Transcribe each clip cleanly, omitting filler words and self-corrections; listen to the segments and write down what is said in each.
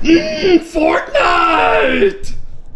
Fortnite!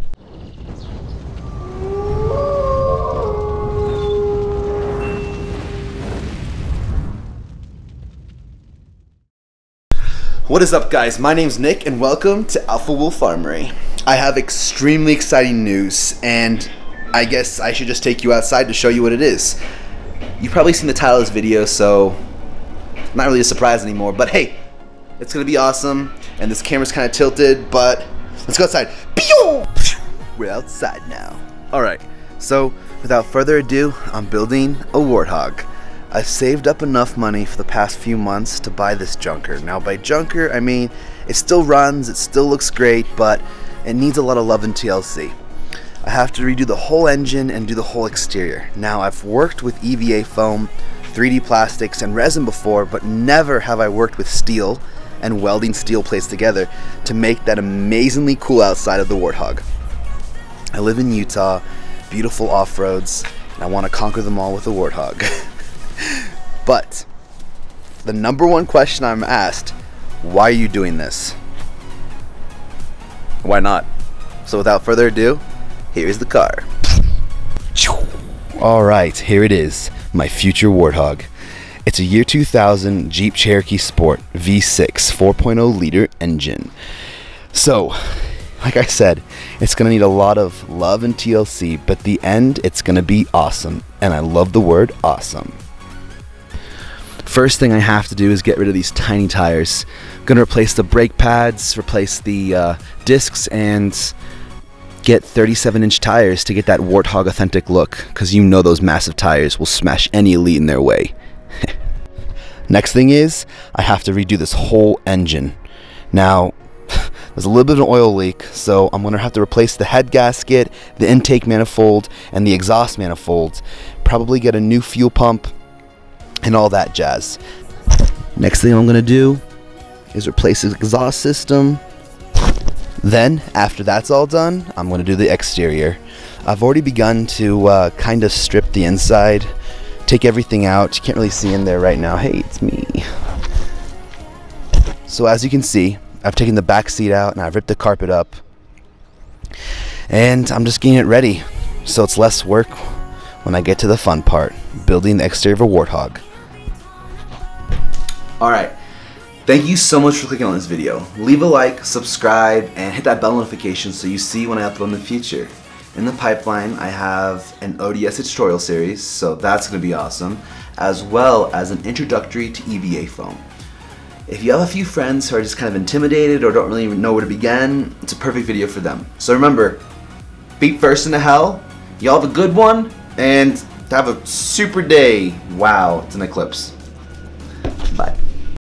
What is up, guys? My name's Nick and welcome to Alpha Wolf Armory. I have extremely exciting news, and I guess I should just take you outside to show you what it is. You've probably seen the title of this video, so not really a surprise anymore, but hey, it's gonna be awesome, and this camera's kind of tilted, but let's go outside. We're outside now. Alright, so without further ado, I'm building a warthog. I've saved up enough money for the past few months to buy this junker. Now by junker, I mean it still runs, it still looks great, but it needs a lot of love and TLC. I have to redo the whole engine and do the whole exterior. Now I've worked with EVA foam, 3D plastics, and resin before, but never have I worked with steel and welding steel plates together to make that amazingly cool outside of the warthog. I live in Utah, beautiful off-roads, and I want to conquer them all with a warthog. But the number one question I'm asked, why are you doing this? Why not? So without further ado, here's the car. Alright, here it is, my future warthog. It's a year 2000 Jeep Cherokee Sport V6 4.0 liter engine. So, like I said, it's going to need a lot of love and TLC, but the end, it's going to be awesome. And I love the word awesome. First thing I have to do is get rid of these tiny tires. I'm going to replace the brake pads, replace the discs, and get 37-inch tires to get that warthog authentic look, because you know those massive tires will smash any elite in their way. Next thing is, I have to redo this whole engine. Now, there's a little bit of an oil leak, so I'm going to have to replace the head gasket, the intake manifold, and the exhaust manifold. Probably get a new fuel pump, and all that jazz. Next thing I'm going to do is replace the exhaust system. Then, after that's all done, I'm going to do the exterior. I've already begun to kind of strip the inside, take everything out. You can't really see in there right now. Hey, it's me. So as you can see, I've taken the back seat out and I've ripped the carpet up. And I'm just getting it ready, so it's less work when I get to the fun part, building the exterior of a warthog. Alright, thank you so much for clicking on this video. Leave a like, subscribe, and hit that bell notification so you see when I upload in the future. In the pipeline, I have an ODS tutorial series, so that's going to be awesome, as well as an introductory to EVA foam. If you have a few friends who are just kind of intimidated or don't really know where to begin, it's a perfect video for them. So remember, feet first into hell, y'all have a good one, and have a super day. Wow, it's an eclipse.